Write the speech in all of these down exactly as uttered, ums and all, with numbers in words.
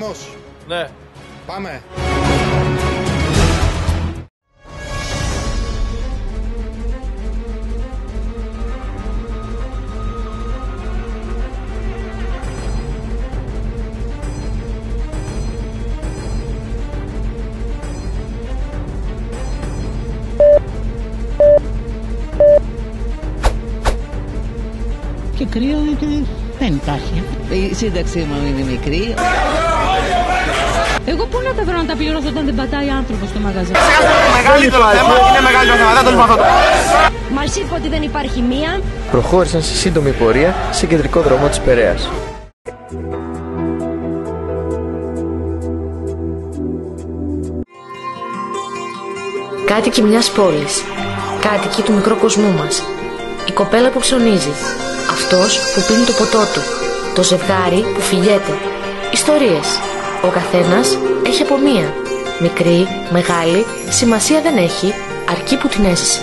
Έτοιμος? Ναι. Πάμε. Και κρύο δεν υπάρχει. Η σύνταξή μου είναι μικρή. Εγώ πού να τα βρω να τα πληρώσω όταν δεν πατάει άνθρωπος στο μαγαζί. Μεγαλύτερο θέμα, είναι μεγαλύτερο θέμα, δεν το λυπάμαι αυτό. Μας είπε ότι δεν υπάρχει μία. Προχώρησαν σε σύντομη πορεία σε κεντρικό δρόμο της Περαίας. Κάτοικοι μιας πόλης, κάτοικοι του μικρού κοσμού μας. Η κοπέλα που ψωνίζει, αυτός που πίνει το ποτό του, το ζευγάρι που φιλιέται. Ιστορίες. Ο καθένας έχει από μία. Μικρή, μεγάλη, σημασία δεν έχει, αρκεί που την έζησε.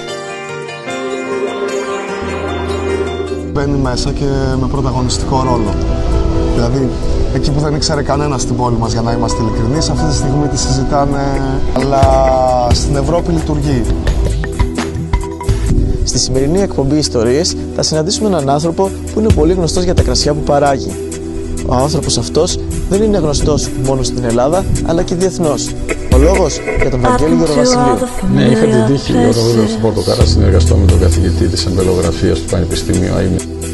Μπαίνει μέσα και με πρωταγωνιστικό ρόλο. Δηλαδή, εκεί που δεν ήξερε κανένα στην πόλη μας, για να είμαστε ειλικρινείς, αυτή τη στιγμή τη συζητάνε, αλλά στην Ευρώπη λειτουργεί. Στη σημερινή εκπομπή Ιστορίες θα συναντήσουμε έναν άνθρωπο που είναι πολύ γνωστός για τα κρασιά που παράγει. Ο άνθρωπος αυτός δεν είναι γνωστός μόνο στην Ελλάδα, αλλά και διεθνώς. Ο λόγος για τον Βαγγέλη Γεροβασιλείου. Ναι, είχα την τύχη όταν δούλευα στο Πορτοκάρα να συνεργαστώ με τον καθηγητή της εμπελογραφίας του Πανεπιστημίου Α.Ε.Μ.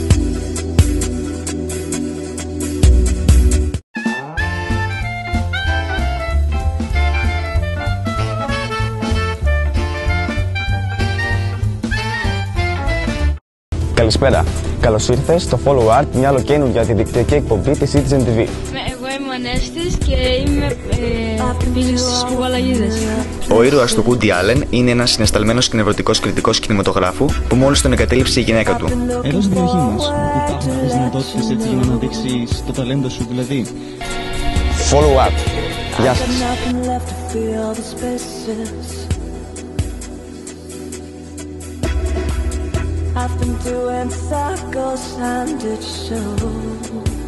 Καλησπέρα. Καλώς ήρθες στο Follow Art, μια ολοκαίνουργια διαδικτυακή εκπομπή της Citizen τι βι. Εγώ είμαι ο Ανέστης και είμαι ε, στους Κουβαλαγίδες. Ο ήρωας του Woody Allen είναι ένας συναισθαλμένος και νευρωτικός κριτικός κινηματογράφου που μόλις τον εγκατέλειψε η γυναίκα του. Εδώ στην περιοχή μας υπάρχουν αυτές δυνατότητες έτσι για να αναδείξεις το ταλέντο σου, δηλαδή. Follow Art. Γεια σας. I've been doing circles and it shows.